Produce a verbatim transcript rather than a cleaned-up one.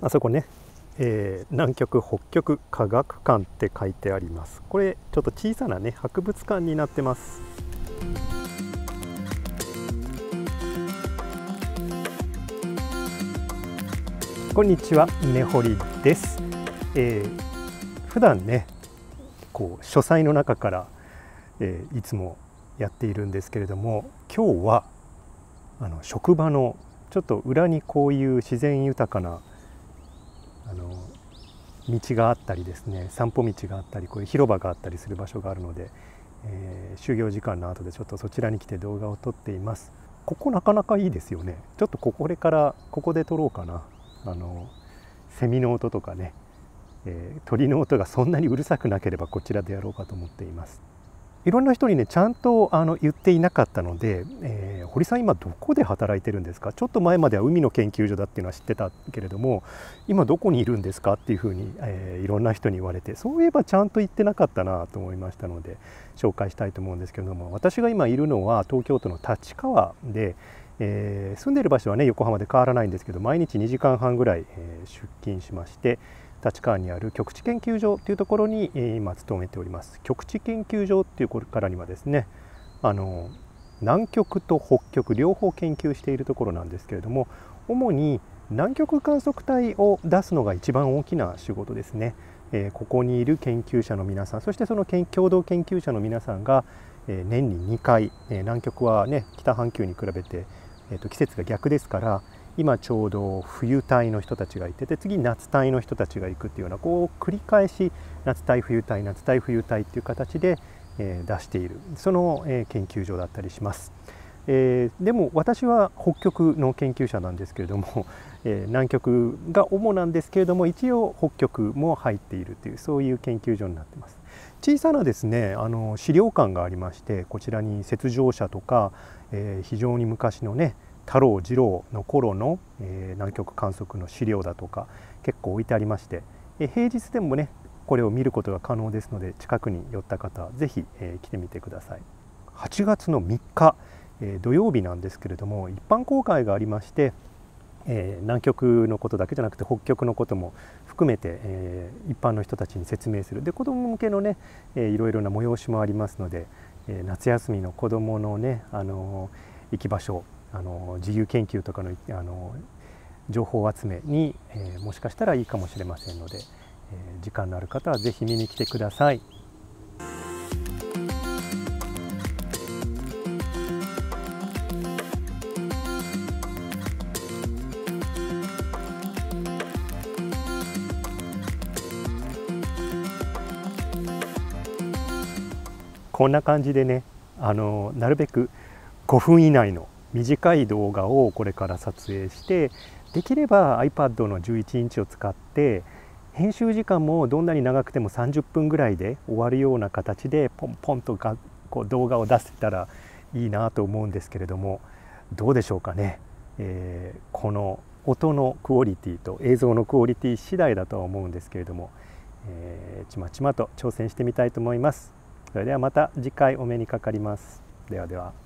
あそこね、えー、南極北極科学館って書いてあります。これちょっと小さなね博物館になってます。こんにちは、根堀です。えー、普段ねこう書斎の中から、えー、いつもやっているんですけれども、今日はあの職場のちょっと裏にこういう自然豊かなあの道があったりですね、散歩道があったり、こういう広場があったりする場所があるので、えー、就業時間の後でちょっとそちらに来て動画を撮っています。ここなかなかいいですよね。ちょっとこれからここで撮ろうかな。あのセミの音とかね、えー、鳥の音がそんなにうるさくなければこちらでやろうかと思っています。いろんな人にねちゃんとあの言っていなかったので、えー、堀さん今どこで働いてるんですか。ちょっと前までは海の研究所だっていうのは知ってたけれども、今どこにいるんですかっていうふうに、えー、いろんな人に言われて、そういえばちゃんと言ってなかったなと思いましたので紹介したいと思うんですけれども、私が今いるのは東京都の立川で、えー、住んでいる場所はね横浜で変わらないんですけど、毎日にじかんはんぐらい、えー、出勤しまして、立川にある極地研究所というところに今勤めております。極地研究所っていうからにはですね、あの南極と北極両方研究しているところなんですけれども、主に南極観測隊を出すのが一番大きな仕事ですね。えー、ここにいる研究者の皆さん、そしてその共同研究者の皆さんが、えー、年ににかい、えー、南極はね北半球に比べて、えー、と季節が逆ですから、今ちょうど冬隊の人たちがいてて、次夏隊の人たちが行くっていうような、こう繰り返し夏隊冬隊夏隊冬隊っていう形で、えー、出している、その、えー、研究所だったりします。えー、でも私は北極の研究者なんですけれども、えー、南極が主なんですけれども、一応北極も入っているという、そういう研究所になっています。小さなですねあの資料館がありまして、こちらに雪上車とか、えー、非常に昔のね太郎次郎の頃の、えー、南極観測の資料だとか結構置いてありまして、えー、平日でもねこれを見ることが可能ですので、近くに寄った方はぜひ、えー、来てみてください。はちがつのみっか、えー、土曜日なんですけれども、一般公開がありまして、えー、南極のことだけじゃなくて北極のことも含めて、えー、一般の人たちに説明する。で子ども向けのね、えー、いろいろな催しもありますので、えー、夏休みの子どものね、あのー、行き場所、あの自由研究とかの、あの情報集めに、えー、もしかしたらいいかもしれませんので、えー、時間のある方はぜひ見に来てください。こんな感じでね、あのなるべくごふん以内の短い動画をこれから撮影して、できれば iPad のじゅういちインチを使って編集時間もどんなに長くてもさんじゅっぷんぐらいで終わるような形でポンポンとがこう動画を出せたらいいなと思うんですけれども、どうでしょうかね。えー、この音のクオリティと映像のクオリティ次第だとは思うんですけれども、えー、ちまちまと挑戦してみたいと思います。それではまた次回お目にかかります。ではでは。